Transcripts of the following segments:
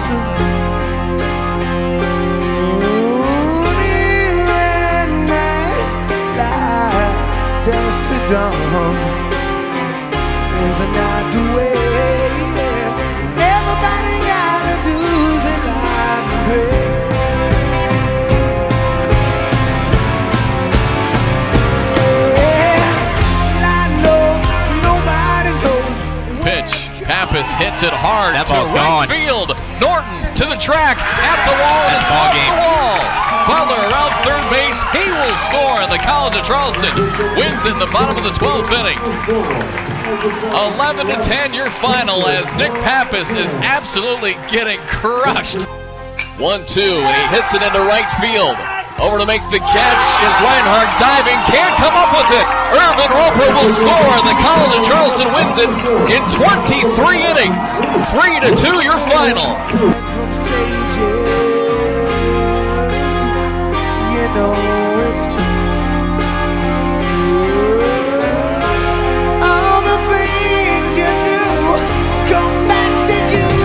Dust to dawn, there's a night to wait. Everybody gotta do is in life and pray. And I know nobody knows. Pitch, Pappas hits it hard that to ball's right gone. field. Norton to the track, at the wall, and it's off the wall. Butler around third base, he will score, and the College of Charleston wins it in the bottom of the 12th inning. 11-10 your final as Nick Pappas is absolutely getting crushed. 1-2, and he hits it into right field. Over to make the catch is Reinhardt diving, can't come up with it. Irvin Roper will score, and the College of Charleston wins it in 23 innings. 3-2 your final. From sages, you know it's true. All the things you do come back to you.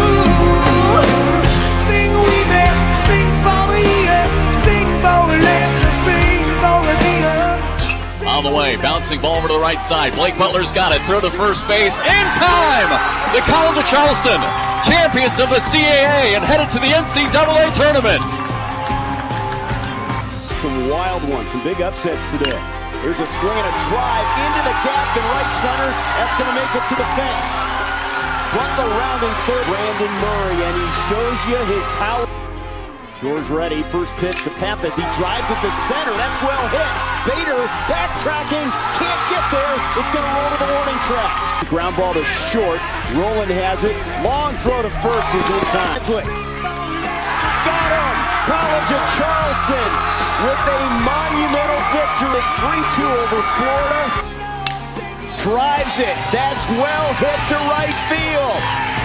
Sing with me, sing for the year, sing for laughter, sing for the deer. On the way, bouncing ball over to the right side. Blake Butler's got it. Throw to first base in time. The College of Charleston, champions of the CAA and headed to the NCAA tournament. Some wild ones, some big upsets today. There's a swing and a drive into the gap in right center. That's going to make it to the fence. Butler rounding third. Brandon Murray, and he shows you his power. George ready, first pitch to Pappas. He drives it to center. That's well hit. Bader backtracking, can't get there. It's going to roll to the warning track. Ground ball to short. Rowland has it. Long throw to first is in time. Got him. College of Charleston with a monumental victory. 3-2 over Florida. Drives it. That's well hit to right field.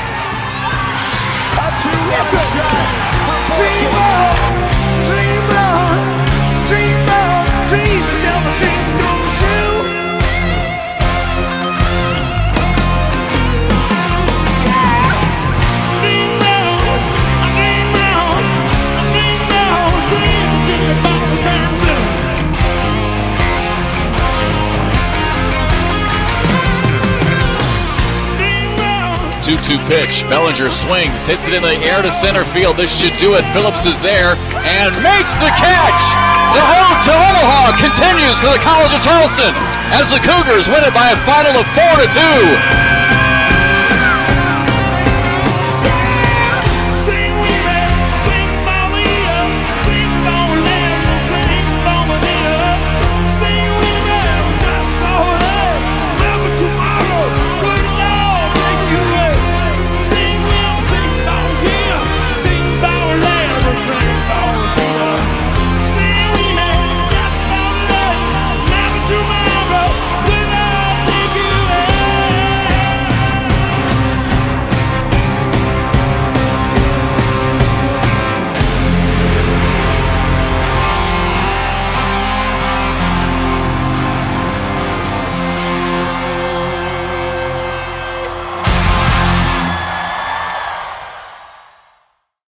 A two-run shot for Dream on, dream on, dream on, dream yourself a dream come true. Yeah. Dream on, dream on, dream on, dream till the ball turn blue. 2-2 pitch. Bellinger swings, hits it in the air to center field. This should do it. Phillips is there and makes the catch. The road to Omaha continues for the College of Charleston as the Cougars win it by a final of 4-2.